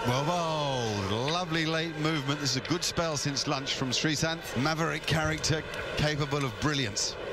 Well bowled. Lovely late movement. This is a good spell since lunch from Sreesanth. Maverick character, capable of brilliance.